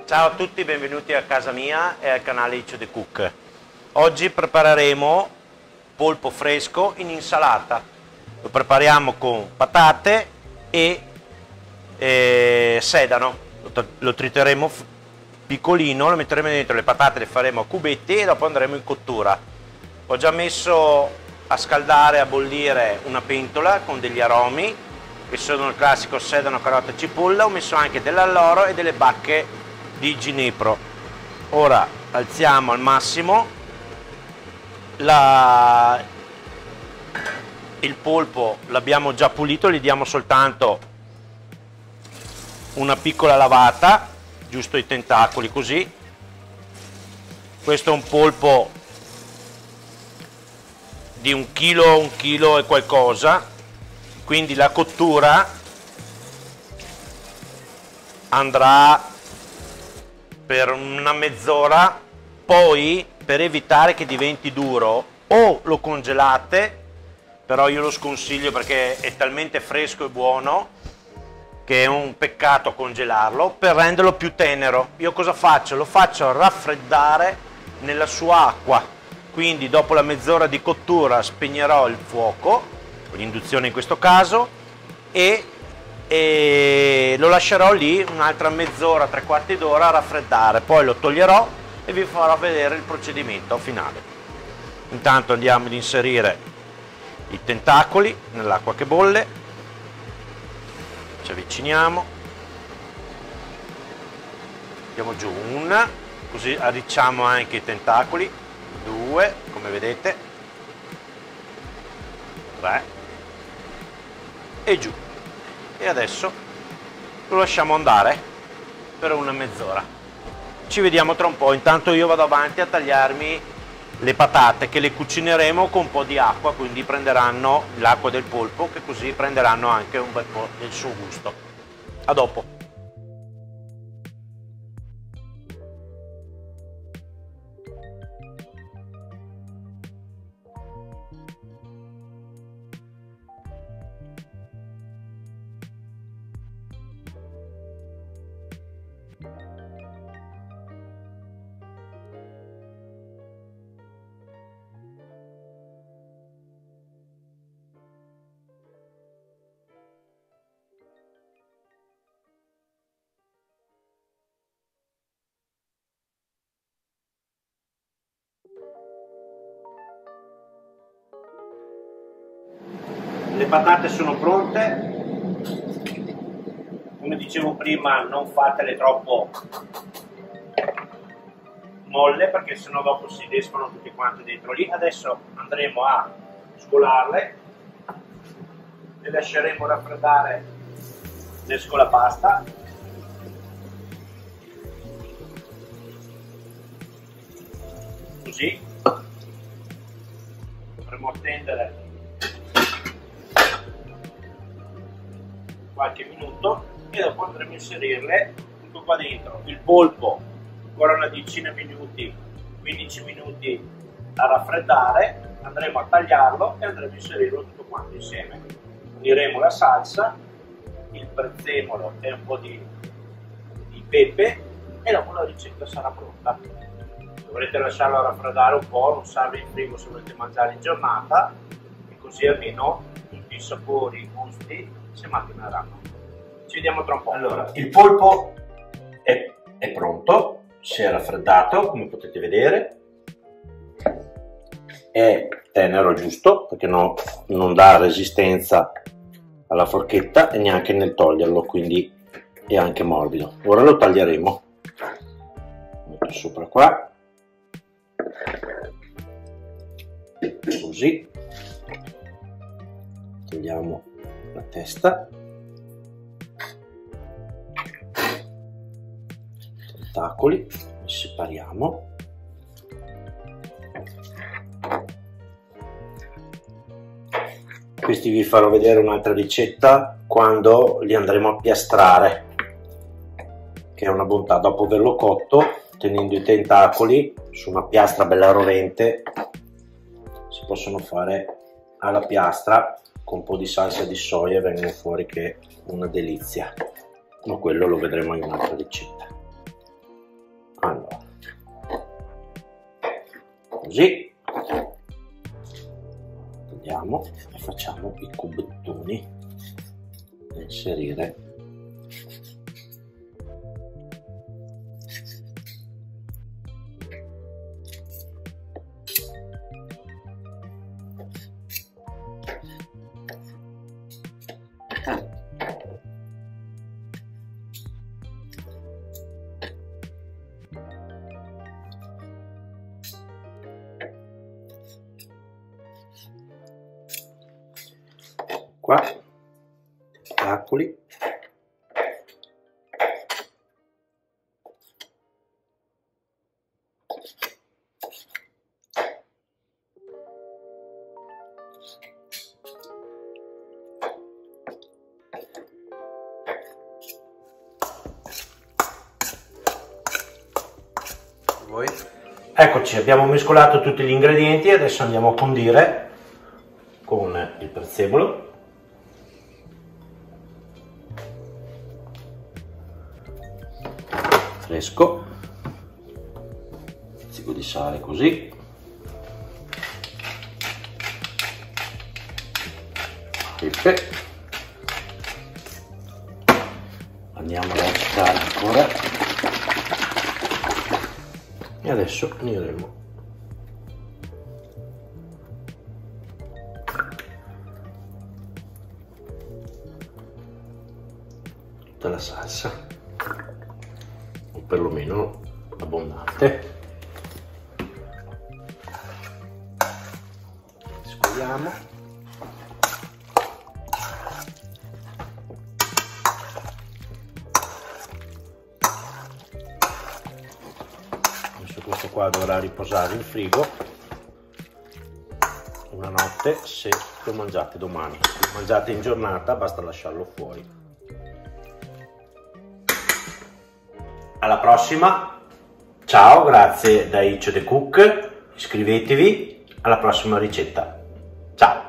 Ciao a tutti, benvenuti a casa mia e al canale Iccio The Cook. Oggi prepareremo polpo fresco in insalata. Lo prepariamo con patate e sedano. Lo triteremo piccolino, lo metteremo dentro, le patate le faremo a cubetti e dopo andremo in cottura. Ho già messo a scaldare, a bollire una pentola con degli aromi che sono il classico sedano, carota e cipolla. Ho messo anche dell'alloro e delle bacche di ginepro. Ora alziamo al massimo il polpo, l'abbiamo già pulito, gli diamo soltanto una piccola lavata, giusto i tentacoli così. Questo è un polpo di un chilo e qualcosa, quindi la cottura andrà per una mezz'ora. Poi, per evitare che diventi duro, o lo congelate, però io lo sconsiglio perché è talmente fresco e buono che è un peccato congelarlo. Per renderlo più tenero, io cosa faccio? Lo faccio raffreddare nella sua acqua, quindi dopo la mezz'ora di cottura spegnerò il fuoco, l'induzione in questo caso, e lo lascerò lì un'altra mezz'ora, tre quarti d'ora a raffreddare, poi lo toglierò e vi farò vedere il procedimento finale. Intanto andiamo ad inserire i tentacoli nell'acqua che bolle, ci avviciniamo, mettiamo giù una, così arricciamo anche i tentacoli, due, come vedete, tre e giù. E adesso lo lasciamo andare per una mezz'ora. Ci vediamo tra un po'. Intanto io vado avanti a tagliarmi le patate, che le cucineremo con un po' di acqua, quindi prenderanno l'acqua del polpo, che così prenderanno anche un bel po' del suo gusto. A dopo. Le patate sono pronte, come dicevo prima non fatele troppo molle perché sennò dopo si desfano tutte quante dentro lì. Adesso andremo a scolarle, le lasceremo raffreddare nel scolapasta, così dovremo attendere qualche minuto e dopo andremo a inserirle tutto qua dentro. Il polpo ancora una decina di minuti, 15 minuti a raffreddare, andremo a tagliarlo e andremo a inserirlo tutto quanto insieme. Uniremo la salsa, il prezzemolo e un po' di pepe e dopo la ricetta sarà pronta. Dovrete lasciarlo raffreddare un po', non serve in frigo se volete mangiare in giornata, e così almeno tutti i sapori, i gusti si manteneranno. Ci vediamo tra un po'. Allora, il polpo è pronto, si è raffreddato, come potete vedere, è tenero giusto perché non dà resistenza alla forchetta e neanche nel toglierlo, quindi è anche morbido. Ora lo taglieremo, metto sopra qua, così, togliamo la testa, tentacoli, li separiamo, questi vi farò vedere un'altra ricetta quando li andremo a piastrare, che è una bontà. Dopo averlo cotto, tenendo i tentacoli su una piastra bella rovente, si possono fare alla piastra con un po' di salsa di soia e vengono fuori che è una delizia, ma quello lo vedremo in un'altra ricetta. così, tagliamo e facciamo i cubettoni da inserire. Qua, calcoli. Voi. Eccoci, abbiamo mescolato tutti gli ingredienti, adesso andiamo a condire con il prezzemolo. Fresco, pizzico di sale così, pepe, andiamo ad agitare ancora e adesso uniremo tutta la salsa, o perlomeno abbondante. Scogliamo. Adesso questo qua dovrà riposare in frigo una notte se lo mangiate domani. Se lo mangiate in giornata basta lasciarlo fuori. Alla prossima, ciao, grazie da Iccio The Cook, iscrivetevi, alla prossima ricetta, ciao!